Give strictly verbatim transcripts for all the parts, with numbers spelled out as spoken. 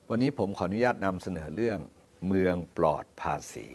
วันนี้ผมขออนุญาตนำเสนอเรื่องเมืองปลอดภาษี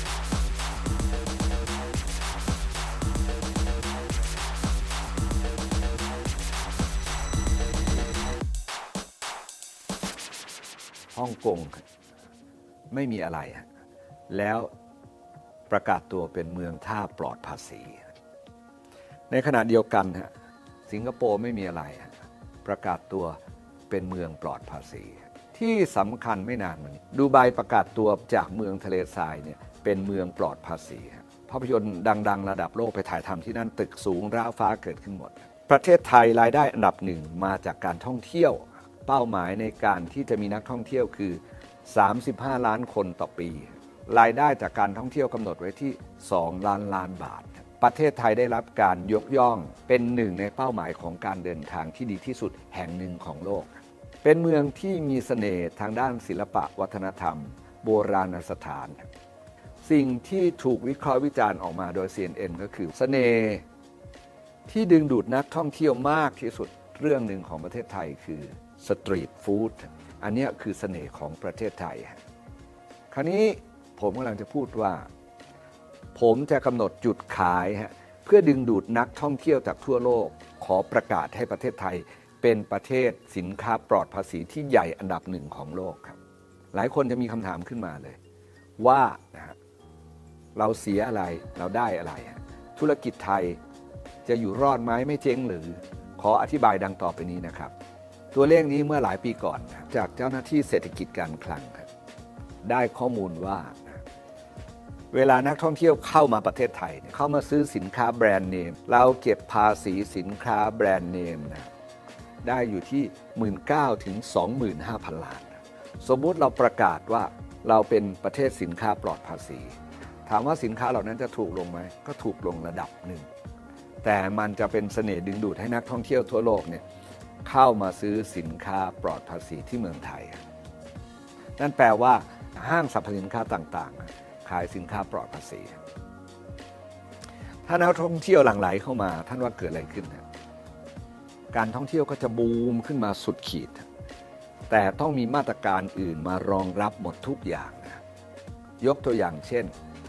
ฮ่องกงไม่มีอะไรแล้วประกาศตัวเป็นเมืองท่าปลอดภาษีในขณะเดียวกันสิงคโปร์ไม่มีอะไรประกาศตัวเป็นเมืองปลอดภาษีที่สำคัญไม่นานมานี้ดูไบประกาศตัวจากเมืองทะเลทรายเนี่ยเป็นเมืองปลอดภาษีภาพยนตร์ดังๆระดับโลกไปถ่ายทำที่นั่นตึกสูงร้าวฟ้าเกิดขึ้นหมดประเทศไทยรายได้อันดับหนึ่งมาจากการท่องเที่ยวเป้าหมายในการที่จะมีนักท่องเที่ยวคือสามสิบห้าล้านคนต่อปีรายได้จากการท่องเที่ยวกำหนดไว้ที่สองล้านล้านบาทประเทศไทยได้รับการยกย่องเป็นหนึ่งในเป้าหมายของการเดินทางที่ดีที่สุดแห่งหนึ่งของโลกเป็นเมืองที่มีเสน่ห์ทางด้านศิลปะวัฒนธรรมโบราณสถานสิ่งที่ถูกวิเคราะห์วิจารณ์ออกมาโดย ซี เอ็น เอ็น ก็คือเสน่ห์ที่ดึงดูดนักท่องเที่ยวมากที่สุดเรื่องหนึ่งของประเทศไทยคือสตรีทฟู้ดอันนี้คือเสน่ห์ของประเทศไทยคราวนี้ผมกำลังจะพูดว่าผมจะกำหนดจุดขายเพื่อดึงดูดนักท่องเที่ยวจากทั่วโลกขอประกาศให้ประเทศไทยเป็นประเทศสินค้าปลอดภาษีที่ใหญ่อันดับหนึ่งของโลกครับหลายคนจะมีคำถามขึ้นมาเลยว่านะฮะเราเสียอะไรเราได้อะไรธุรกิจไทยจะอยู่รอดไหมไม่เจ๊งหรือขออธิบายดังต่อไปนี้นะครับตัวเลขนี้เมื่อหลายปีก่อนจากเจ้าหน้าที่เศรษฐกิจการคลังได้ข้อมูลว่าเวลานักท่องเที่ยวเข้ามาประเทศไทยเข้ามาซื้อสินค้าแบรนด์เนมเราเก็บภาษีสินค้าแบรนด์เนมนะได้อยู่ที่ หนึ่งหมื่นเก้าพัน ถึง สองหมื่นห้าพัน ล้านสมมุติเราประกาศว่าเราเป็นประเทศสินค้าปลอดภาษีถามว่าสินค้าเหล่านั้นจะถูกลงไหมก็ถูกลงระดับหนึ่งแต่มันจะเป็นเสน่ห์ดึงดูดให้นักท่องเที่ยวทั่วโลกเนี่ยเข้ามาซื้อสินค้าปลอดภาษีที่เมืองไทยนั่นแปลว่าห้างสรรพสินค้าต่างๆขายสินค้าปลอดภาษีถ้านักท่องเที่ยวหลั่งไหลเข้ามาท่านว่าเกิดอะไรขึ้นการท่องเที่ยวก็จะบูมขึ้นมาสุดขีดแต่ต้องมีมาตรการอื่นมารองรับหมดทุกอย่างนะยกตัวอย่างเช่น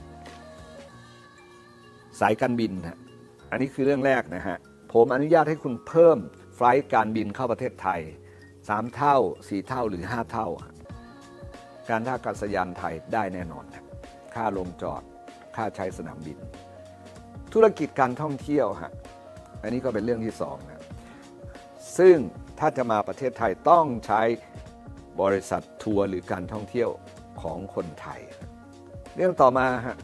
สายการบินนะอันนี้คือเรื่องแรกนะฮะผมอนุญาตให้คุณเพิ่มไฟล์การบินเข้าประเทศไทยสามเท่าสี่เท่าหรือห้าเท่าการท่าอากาศยานไทยได้แน่นอนค่าลงจอดค่าใช้สนามบินธุรกิจการท่องเที่ยวฮะอันนี้ก็เป็นเรื่องที่สองนะซึ่งถ้าจะมาประเทศไทยต้องใช้บริษัททัวร์หรือการท่องเที่ยวของคนไทยเรื่องต่อมาฮะ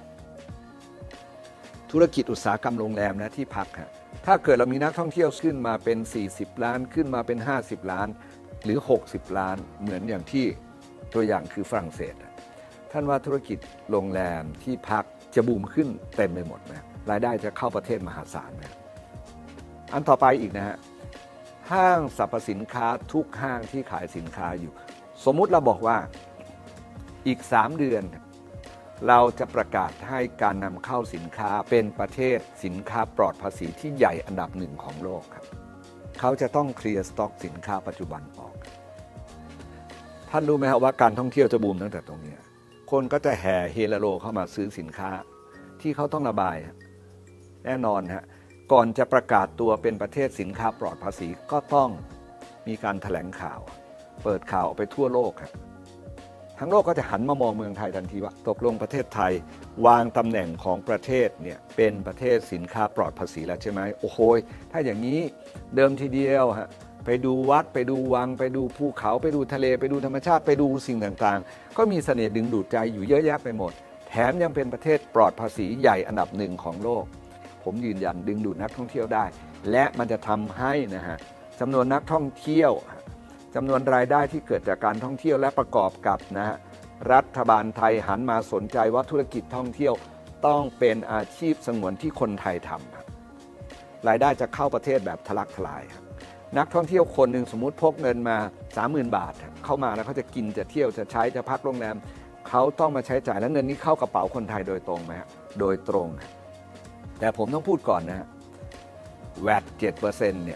ธุรกิจอุตสาหกรรมโรงแรมนะที่พักฮะถ้าเกิดเรามีนักท่องเที่ยวขึ้นมาเป็นสี่สิบล้านขึ้นมาเป็นห้าสิบล้านหรือหกสิบล้านเหมือนอย่างที่ตัวอย่างคือฝรั่งเศสท่านว่าธุรกิจโรงแรมที่พักจะบูมขึ้นเต็มไปหมดไหมรายได้จะเข้าประเทศมหาศาลไหมอันต่อไปอีกนะฮะห้างสรรพสินค้าทุกห้างที่ขายสินค้าอยู่สมมุติเราบอกว่าอีกสามเดือนเราจะประกาศให้การนำเข้าสินค้าเป็นประเทศสินค้าปลอดภาษีที่ใหญ่อันดับหนึ่งของโลกครับเขาจะต้องเคลียร์สต็อกสินค้าปัจจุบันออกท่านรู้ไหมครับว่าการท่องเที่ยวจะบูมตั้งแต่ตรงนี้คนก็จะแห่เฮลโลเข้ามาซื้อสินค้าที่เขาต้องระบายแน่นอนฮะก่อนจะประกาศตัวเป็นประเทศสินค้าปลอดภาษีก็ต้องมีการแถลงข่าวเปิดข่าวออกไปทั่วโลกครับทั้งโลกก็จะหันมามองเมืองไทยทันทีว่าตกลงประเทศไทยวางตำแหน่งของประเทศเนี่ยเป็นประเทศสินค้าปลอดภาษีแล้วใช่ไหมโอ้โหถ้าอย่างนี้เดิมทีเดียวฮะไปดูวัดไปดูวังไปดูภูเขาไปดูทะเลไปดูธรรมชาติไปดูสิ่งต่างๆก็มีเสน่ห์ดึงดูดใจอยู่เยอะแยะไปหมดแถมยังเป็นประเทศปลอดภาษีใหญ่อันดับหนึ่งของโลกผมยืนยันดึงดูดนักท่องเที่ยวได้และมันจะทำให้นะฮะจำนวนนักท่องเที่ยวจำนวนรายได้ที่เกิดจากการท่องเที่ยวและประกอบกับนะฮะรัฐบาลไทยหันมาสนใจว่าธุรกิจท่องเที่ยวต้องเป็นอาชีพสงวนที่คนไทยทำรายได้จะเข้าประเทศแบบทะลักทลายนักท่องเที่ยวคนหนึ่งสมมุติพกเงินมา สามหมื่น บาทเข้ามาแล้วเขาจะกินจะเที่ยวจะใช้จะพักโรงแรมเขาต้องมาใช้จ่ายแล้วเงินนี้เข้ากระเป๋าคนไทยโดยตรงไหมโดยตรงแต่ผมต้องพูดก่อนนะ แวต เจ็ดเปอร์เซ็นต์ เนี่ย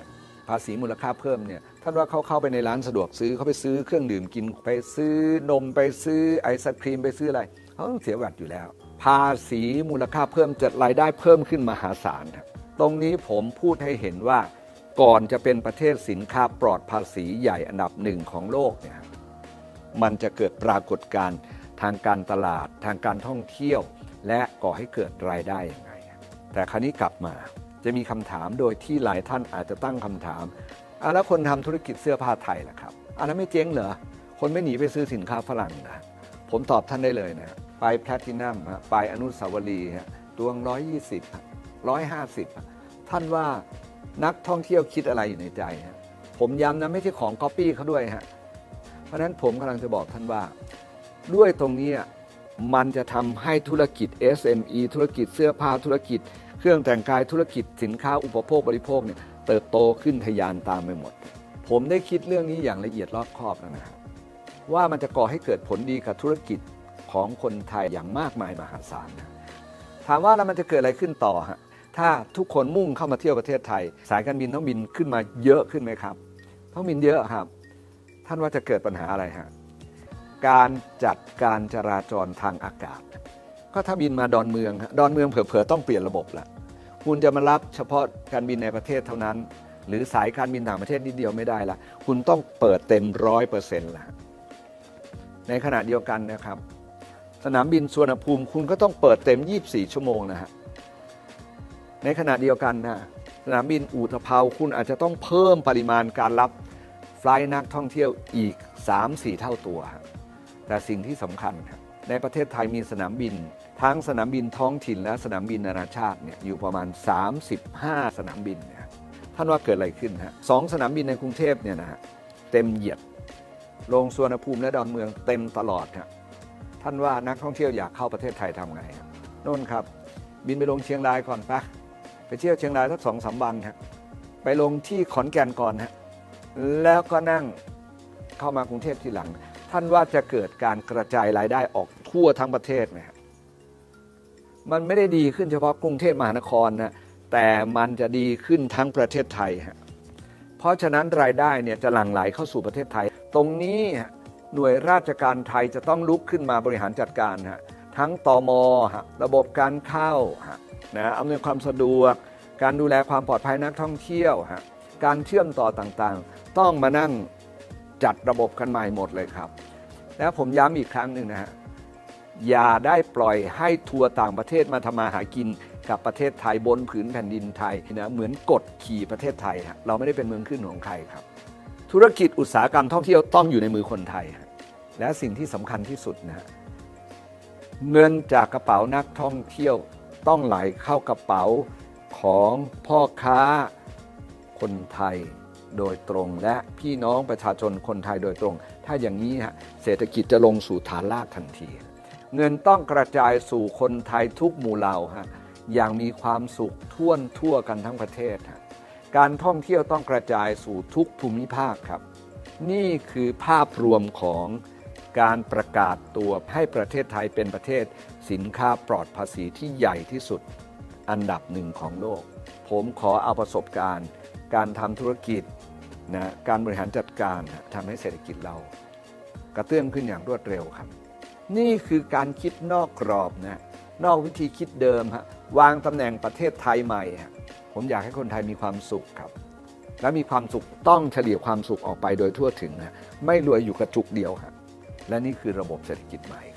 ภาษีมูลค่าเพิ่มเนี่ยท่านว่าเขาเข้าไปในร้านสะดวกซื้อเขาไปซื้อเครื่องดื่มกินไปซื้อนมไปซื้อไอศครีมไปซื้ออะไรเขาต้องเสียแวตอยู่แล้วภาษีมูลค่าเพิ่มจะรายได้เพิ่มขึ้นมหาศาลครับตรงนี้ผมพูดให้เห็นว่าก่อนจะเป็นประเทศสินค้าปลอดภาษีใหญ่อันดับหนึ่งของโลกเนี่ยมันจะเกิดปรากฏการณ์ทางการตลาดทางการท่องเที่ยวและก่อให้เกิดรายได้ยังไงแต่คราวนี้กลับมาจะมีคำถามโดยที่หลายท่านอาจจะตั้งคำถามอ่ะแล้วคนทำธุรกิจเสื้อผ้าไทยล่ะครับอันนั้นไม่เจ๊งเหรอคนไม่หนีไปซื้อสินค้าฝรั่งนะผมตอบท่านได้เลยนะไปแพลทินัมไปอนุสาวรีย์ตัวร้อยยี่สิบร้อยห้าสิบท่านว่านักท่องเที่ยวคิดอะไรอยู่ในใจฮะผมย้ำนะไม่ใช่ของก๊อปปี้เขาด้วยฮะเพราะฉะนั้นผมกำลังจะบอกท่านว่าด้วยตรงนี้มันจะทำให้ธุรกิจ เอส เอ็ม อี ธุรกิจเสื้อผ้าธุรกิจเครื่องแต่งกายธุรกิจสินค้าอุปโภคบริโภคเนี่ยเติบโตขึ้นทะยานตามไปหมดผมได้คิดเรื่องนี้อย่างละเอียดรอบคอบแล้วนะว่ามันจะก่อให้เกิดผลดีกับธุรกิจของคนไทยอย่างมากมายมหาศาลนะถามว่าแล้วมันจะเกิดอะไรขึ้นต่อฮะถ้าทุกคนมุ่งเข้ามาเที่ยวประเทศไทยสายการบินต้องบินขึ้นมาเยอะขึ้นไหมครับต้องบินเยอะครับท่านว่าจะเกิดปัญหาอะไรฮะการจัดการจราจรทางอากาศก็ถ้าบินมาดอนเมืองดอนเมืองเผลอๆต้องเปลี่ยนระบบละคุณจะมารับเฉพาะการบินในประเทศเท่านั้นหรือสายการบินต่างประเทศนิดเดียวไม่ได้ละคุณต้องเปิดเต็มร้อยเปอร์เซ็นต์ละในขณะเดียวกันนะครับสนามบินสุวรรณภูมิคุณก็ต้องเปิดเต็มยี่สิบสี่ชั่วโมงนะฮะในขณะเดียวกันนะสนามบินอุตภาวคุณอาจจะต้องเพิ่มปริมาณการรับไฟล์นักท่องเที่ยวอีก สามถึงสี่ เท่าตัวแต่สิ่งที่สำคัญในประเทศไทยมีสนามบินทั้งสนามบินท้องถิ่นและสนามบินนานาชาติเนี่ยอยู่ประมาณสามสิบห้าสนามบินเนี่ยท่านว่าเกิดอะไรขึ้นฮะสองสนามบินในกรุงเทพเนี่ยนะฮะเต็มเหยียดลงสุวรรณภูมิและดอนเมืองเต็มตลอดฮะท่านว่านักท่องเที่ยวอยากเข้าประเทศไทยทำไงโน่นครับบินไปลงเชียงรายก่อนปะไปเที่ยวเชียงรายสักสองสามวันฮะไปลงที่ขอนแก่นก่อนฮะแล้วก็นั่งเข้ามากรุงเทพทีหลังท่านว่าจะเกิดการกระจายรายได้ออกทั่วทั้งประเทศไหมครับมันไม่ได้ดีขึ้นเฉพาะกรุงเทพมหานครนะแต่มันจะดีขึ้นทั้งประเทศไทยฮะเพราะฉะนั้นรายได้เนี่ยจะหลั่งไหลเข้าสู่ประเทศไทยตรงนี้หน่วยราชการไทยจะต้องลุกขึ้นมาบริหารจัดการฮะทั้งตม.ระบบการเข้านะอำนวยความสะดวกการดูแลความปลอดภัยนักท่องเที่ยวฮะการเชื่อมต่อต่างๆต้องมานั่งจัดระบบกันใหม่หมดเลยครับแล้วผมย้ำอีกครั้งหนึ่งนะฮะอย่าได้ปล่อยให้ทัวร์ต่างประเทศมาทำมาหากินกับประเทศไทยบนผืนแผ่นดินไทยนะเหมือนกดขี่ประเทศไทยฮะเราไม่ได้เป็นเมืองขึ้นของใครครับธุรกิจอุตสาหกรรมท่องเที่ยวต้องอยู่ในมือคนไทยและสิ่งที่สำคัญที่สุดนะเงินจากกระเป๋านักท่องเที่ยวต้องไหลเข้ากระเป๋าของพ่อค้าคนไทยโดยตรงและพี่น้องประชาชนคนไทยโดยตรงถ้าอย่างนี้ฮะเศรษฐกิจจะลงสู่ฐานรากทันทีเงินต้องกระจายสู่คนไทยทุกหมู่เหล่าฮะอย่างมีความสุขทั่วทั่วกันทั้งประเทศฮะการท่องเที่ยวต้องกระจายสู่ทุกภูมิภาคครับนี่คือภาพรวมของการประกาศตัวให้ประเทศไทยเป็นประเทศสินค้าปลอดภาษีที่ใหญ่ที่สุดอันดับหนึ่งของโลกผมขอเอาประสบการณ์การทำธุรกิจนะการบริหารจัดการทำให้เศรษฐกิจเรากระเตื้องขึ้นอย่างรวดเร็วครับนี่คือการคิดนอกกรอบนะนอกวิธีคิดเดิมฮะวางตำแหน่งประเทศไทยใหม่ผมอยากให้คนไทยมีความสุขครับและมีความสุขต้องเฉลี่ยความสุขออกไปโดยทั่วถึงนะไม่รวยอยู่กระจุกเดียวฮะและนี่คือระบบเศรษฐกิจใหม่